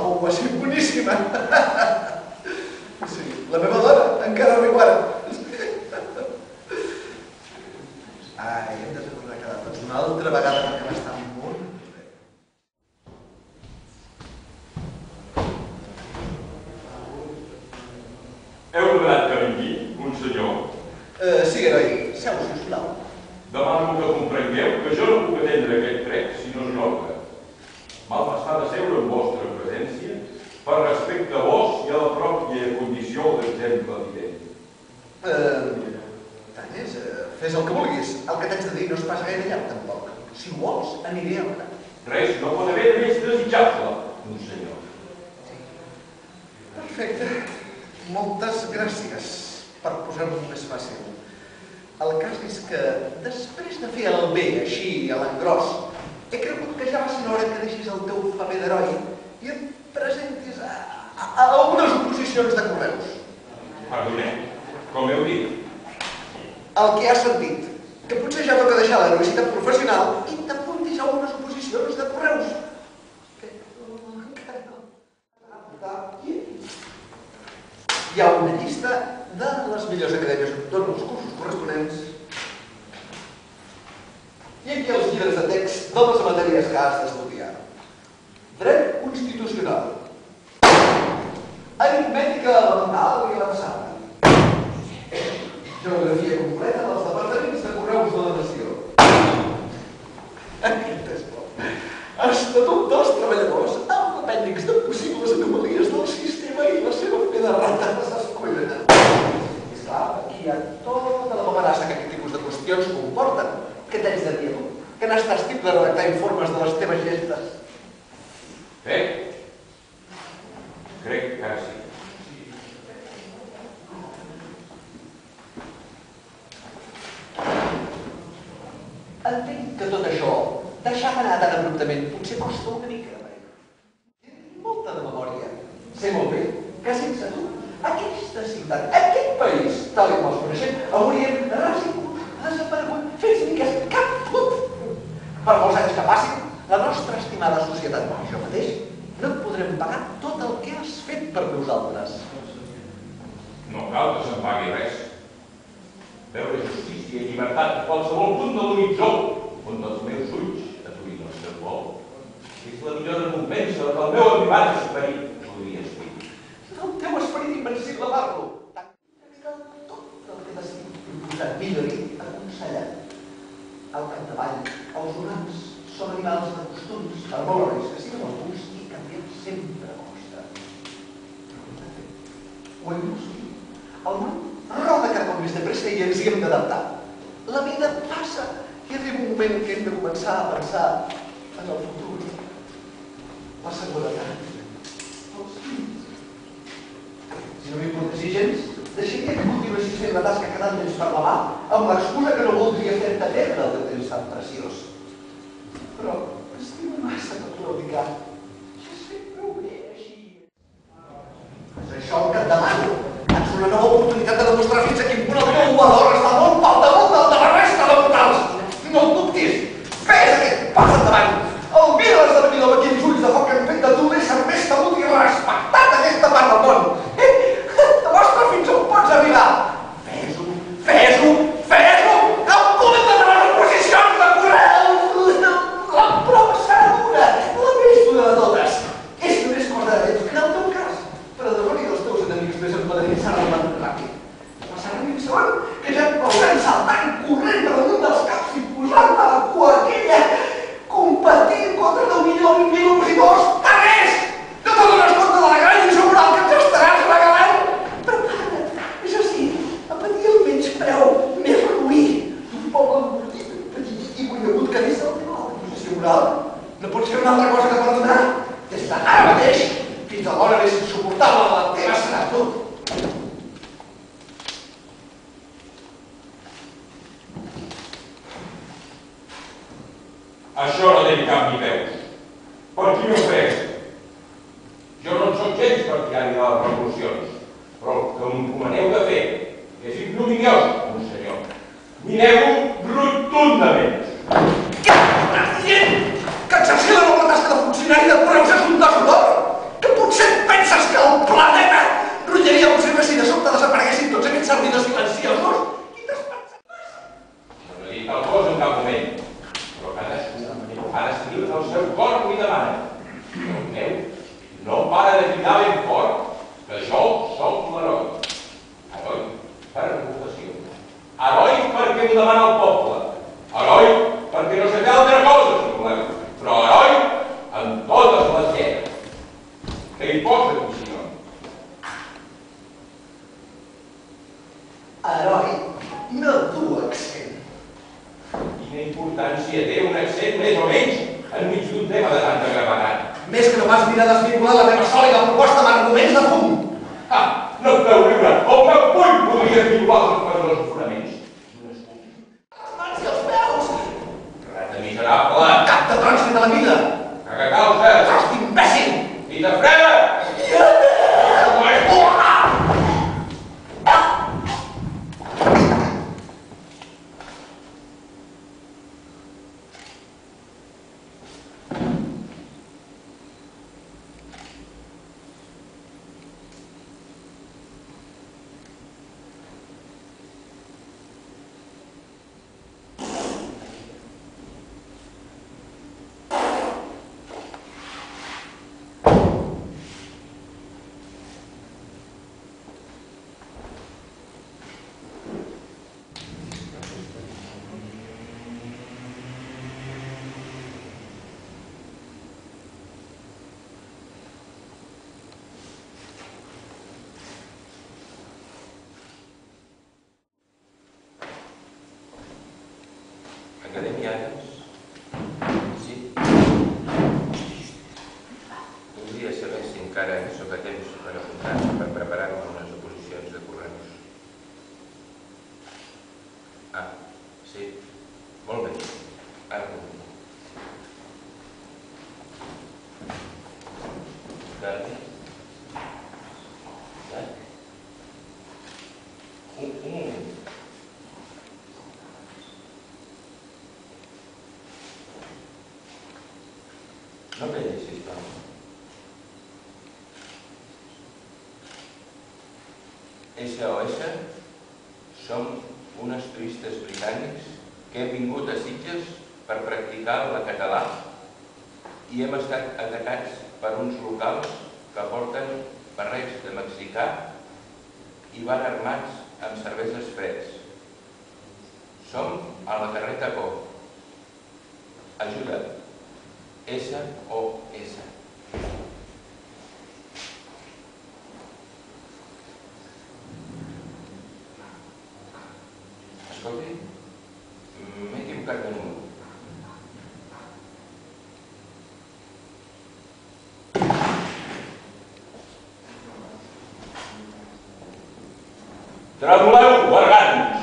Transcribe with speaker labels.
Speaker 1: va ser boníssima. Sí, la meva dona encara riu ara. Ai, hem de tornar a quedar tots una altra vegada perquè va estar molt bé.
Speaker 2: Heu demanat que vingui, monsenyor?
Speaker 1: Sí, heroi, seu, sisplau.
Speaker 2: Demano que comprengueu que jo no puc atendre aquest prec si no es lloca. Mal m'està de seure en vostra presència per respecte a vos i a la pròpia condició d'exemple evident.
Speaker 1: Tanyes, fes el que vulguis. El que t'haig de dir no és pas gaire llarg, tampoc. Si ho vols, aniré a l'hora.
Speaker 2: Res no pot haver de més desitjable, monsenyor.
Speaker 1: Perfecte. Moltes gràcies per posar-m'ho més fàcil. El cas és que, després de fer el bé així a l'engròs, he cregut que ja va ser hora que deixis el teu paper d'heroi i et presentis a algunes oposicions de correus.
Speaker 2: Perdoneu, com heu dit?
Speaker 1: El que has sentit, que potser ja toca deixar l'heroïcitat professional i t'apuntis a unes oposicions de correus. Hi ha una llista de les millors acadèmies on donen els cursos corresponents i aquí els llibres de text de les matèries que has d'estudiar. Dret constitucional, aritmètica elemental i avançada, geografia completa dels departaments de correus de la nació. Aquest és bo. Estatut dels treballadors amb apèndix de possibles anomalies del sistema i la seva fe de rata s'escollena. És clar, aquí hi ha tota la paperassa que aquest tipus de qüestions comporten. Què t'haig de dir, tu? Que n'estàs tip de redactar informes de les teves gestes?
Speaker 2: Crec que ara sí.
Speaker 1: Entenc que tot això, deixar anar tan abruptament, potser costa una mica. Molta de memòria. Sé molt bé que sense tu, aquesta ciutat, aquest país, tal com els coneixem, hauríem resigut, desaparegut, fets miques, cap fut. Per molts anys que passin, la nostra estimada societat, i jo mateix, no et podrem pagar tot el que has fet per nosaltres.
Speaker 2: No cal que se'n pagui res. Veure justícia i llibertat a qualsevol punt de l'horitzó, on els meus ulls aturin el seu vol. És la millor recompensa que el meu avivat esperit podria escollir.
Speaker 1: El teu esperit invencible, parlo. Tant que tot el que t'estic proposant millori, aconsellant. Al capdavall, els humans són animals de costums, per molt horris que siguin alguns, i canviem sempre a costa. Ho hem vist? El món roda cada cop més de pressa i ens hi hem d'adaptar. La vida passa i arriba un moment que hem de començar a pensar en el futur, la seguretat, els fills. Si no m'hi portessi gens, deixaria que continuessis fent la tasca quedant temps per la mà amb l'excusa que no voldria fer-te perdre el teu temps tan preciós. Però estimo massa per claudicar. Ja has fet prou bé així. És això el que et demano. És una nova oportunitat de demostrar fins a quin punt el teu valor està molt per damunt del de la resta de mortals. No et dubtis. Fes aquest pas endavant. El mira l'esdevenidor amb aquells ulls de foc que han fet de tu l'ésser més temut i respectat d'aquesta part del món. Demostra fins on pots arribar. Fes-ho, fes-ho, fes-ho! Apunta't a les oposicions de correus! La prova serà dura, la més dura de totes. És només cosa de temps, que en el teu cas, per a demoni dels teus enemics més empadrinits serà el ràpid. Passarà un segon que ja et veuran saltant, corrent per damunt dels caps i posant-te a la cua aquella, competint contra el millor mil opositors. Tant és! No te dones compte de la gran insegural que ens estaràs regalant? Prepara't, és així, a patir el menyspreu més reduït d'un poble embotit, petit i conegut que des del tribunal de posició moral no pot ser una altra cosa que perdonar des d'ara mateix fins a l'hora més insuportable de la teva seràtut.
Speaker 2: Això no té ni cap ni peus. Per qui m'ho fes? Jo no en soc gens partidari de les revolucions, però el que m'encomaneu de fer és ignominiós, monsenyor. M'hi nego rotundament.
Speaker 1: Què m'estàs dient? Que exercir la noble tasca de funcionari de correus és un deshonor? Que potser
Speaker 2: Que hi posa aquí, senyor?
Speaker 1: Heroi, no tu accent.
Speaker 2: Quina importància té un accent més o menys enmig d'un tema de tanta gravetat?
Speaker 1: Més que no pas mirar desvincular la meva sòlida proposta amb arguments de fum.
Speaker 2: Ah, no et veu riure. El meu puny podria violar els fonaments.
Speaker 1: Les mans i els peus!
Speaker 2: Rata miserable!
Speaker 1: Cap de trons fet a la vida!
Speaker 2: Que causa!
Speaker 1: Hosti, imbècil!
Speaker 2: I de freda! Acadèmia Ares? Sí? Voldria saber si encara sóc a temps per apuntar-me per preparar-me unes oposicions de correus. Ah, sí. Molt bé. Ara ho dic. Carme? Un moment. No callis, sisplau. SOS som uns turistes britànics que hem vingut a Sitges per practicar el català i hem estat atacats per uns locals que porten barrets de mexicà i van armats amb cerveses freds. Som a la carreta Co. Ajuda. SOS. Escolti, m'he equivocat de número. Tremoleu, bergants!